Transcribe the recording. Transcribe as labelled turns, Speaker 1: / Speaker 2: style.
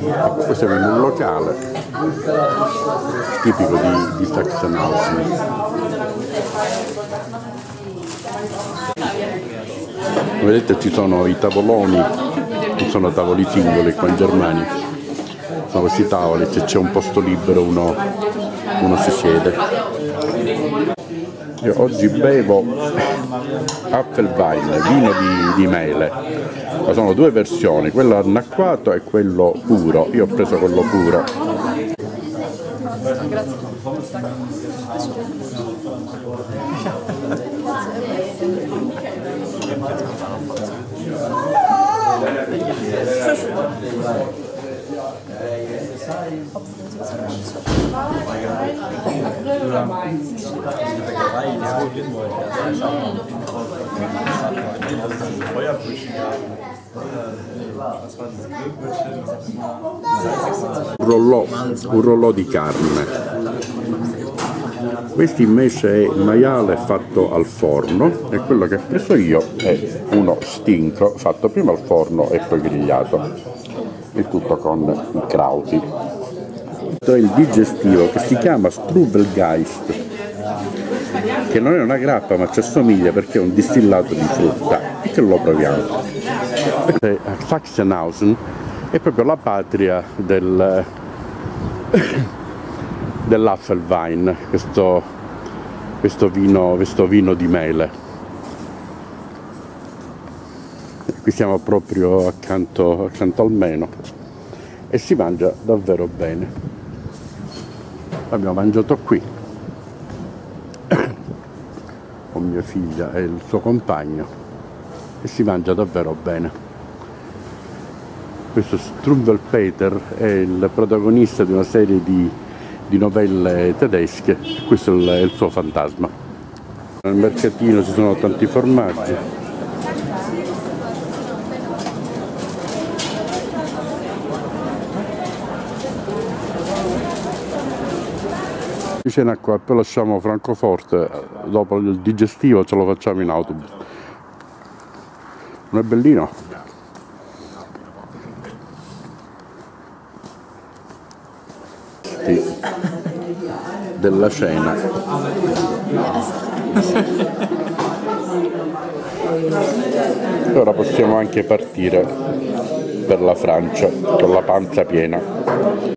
Speaker 1: Questo è un locale tipico di Sachsenhausen. Vedete, ci sono i tavoloni, non sono tavoli singoli qua in Germania, sono questi tavoli, se c'è un posto libero uno si siede. Io oggi bevo Apfelwein, vino di mele. Ma sono due versioni, quello annacquato e quello puro. Io ho preso quello puro. Un rollò di carne. Questo invece è il maiale fatto al forno e quello che ho preso io è uno stinco fatto prima al forno e poi grigliato, il tutto con i krauti. Questo è il digestivo che si chiama Struwwelgeist, che non è una grappa ma ci assomiglia perché è un distillato di frutta, e che lo proviamo. Sachsenhausen è proprio la patria dell'Apfelwein, questo vino di mele. Qui siamo proprio accanto al Meno e si mangia davvero bene. Abbiamo mangiato qui con mia figlia e il suo compagno e si mangia davvero bene. Questo Struwwelpeter è il protagonista di una serie di novelle tedesche, questo è il suo fantasma. Nel mercatino ci sono tanti formaggi. Di cena qua, poi lasciamo Francoforte, dopo il digestivo ce lo facciamo in autobus. Non è bellino? Della cena. Ora possiamo anche partire per la Francia con la panza piena.